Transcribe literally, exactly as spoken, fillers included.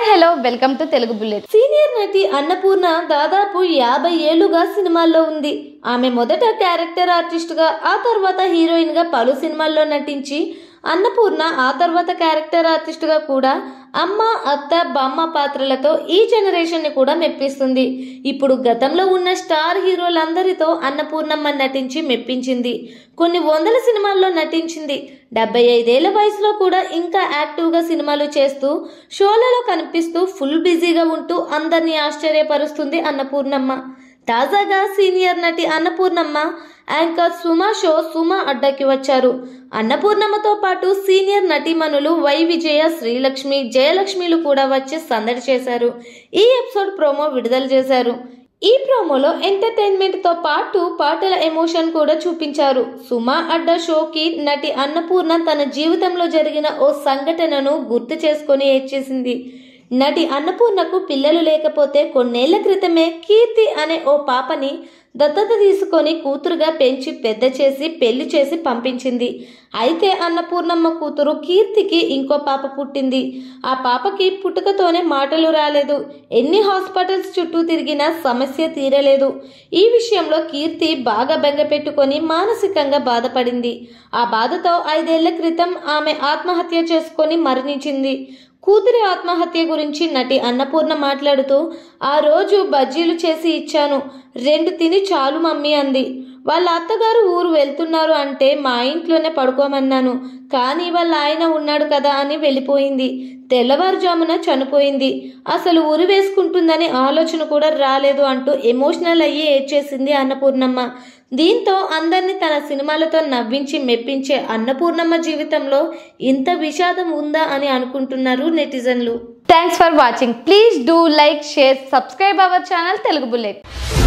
Hello welcome to Telugu Bullet. Senior నటి అన్నపూర్ణ దాదాపు యాభై ఏళ్లుగా సినిమాల్లో ఉంది. ఆమె మొదట క్యారెక్టర్ ఆర్టిస్ట్ గా, ఆ తర్వాత హీరోయిన్ గా పలు సినిమాల్లో నటించి అన్నపూర్ణ ఆ తర్వాత క్యారెక్టర్ ఆర్టిస్ట్ గా కూడా అమ్మ, అత్త, బామ్మ పాత్రలతో ఈ జనరేషన్ ని కూడా మెప్పిస్తుంది. ఇప్పుడు గతంలో ఉన్న స్టార్ హీరోలందరితో అన్నపూర్ణమ్మ నటించి మెప్పించింది. కొన్ని వందల సినిమాల్లో నటించింది. డెబ్బై ఐదేళ్ల వయసులో కూడా ఇంకా యాక్టివ్ గా సినిమాలు చేస్తూ, షోలలో కనిపిస్తూ, ఫుల్ బిజీగా ఉంటూ అందరినీ ఆశ్చర్యపరుస్తుంది అన్నపూర్ణమ్మ. తాజాగా సీనియర్ నటి అన్నపూర్ణమ్మ యాంకర్ సుమ షో సుమ అడ్డాకి వచ్చారు. అన్నపూర్ణమ్మతో పాటు సీనియర్ నటీమణులు వై విజయ, శ్రీలక్ష్మి, జయలక్ష్మిలు కూడా వచ్చి సందడి చేశారు. ఈ ఎపిసోడ్ ప్రోమో విడుదల చేశారు. ఈ ప్రోమోలో ఎంటర్టైన్మెంట్ తో పాటు పాటల ఎమోషన్ కూడా చూపించారు. సుమ అడ్డా షోకి నటి అన్నపూర్ణ తన జీవితంలో జరిగిన ఓ సంఘటనను గుర్తు చేసుకుని ఏడ్చేసింది. నటి అన్నపూర్ణకు పిల్లలు లేకపోతే కొన్నేళ్ల క్రితమే కీర్తి అనే ఓ పాపని దత్తత తీసుకొని కూతురుగా పెంచి పెద్ద చేసి పెళ్లి చేసి పంపించింది. అయితే అన్నపూర్ణమ్మ కూతురు కీర్తికి ఇంకో పాప పుట్టింది. ఆ పాపకి పుట్టుకతోనే మాటలు రాలేదు. ఎన్ని హాస్పిటల్స్ చుట్టూ తిరిగినా సమస్య తీరలేదు. ఈ విషయంలో కీర్తి బాగా బెంగ పెట్టుకొని మానసికంగా బాధపడింది. ఆ బాధతో ఐదేళ్ల క్రితం ఆమె ఆత్మహత్య చేసుకొని మరణించింది. కూతురి ఆత్మహత్య గురించి నటి అన్నపూర్ణ మాట్లాడుతూ, ఆ రోజు బజ్జీలు చేసి ఇచ్చాను, రెండు తిని చాలు మమ్మీ అంది. వాళ్ళ అత్తగారు ఊరు వెళ్తున్నారు అంటే మా ఇంట్లోనే పడుకోమన్నాను, కానీ వాళ్ళ ఆయన ఉన్నాడు కదా అని వెళ్ళిపోయింది. తెల్లవారుజామున చనిపోయింది. అసలు ఉరి వేసుకుంటుందని ఆలోచన కూడా రాలేదు అంటూ ఎమోషనల్ అయ్యి ఏడ్చేసింది అన్నపూర్ణమ్మ. దీంతో అందరినీ తన సినిమాలతో నవ్వించి మెప్పించే అన్నపూర్ణమ్మ జీవితంలో ఇంత విషాదం ఉందా అని అనుకుంటున్నారు నెటిజన్లు. Thanks for watching. Please do like, share, subscribe our channel Telugu bullet.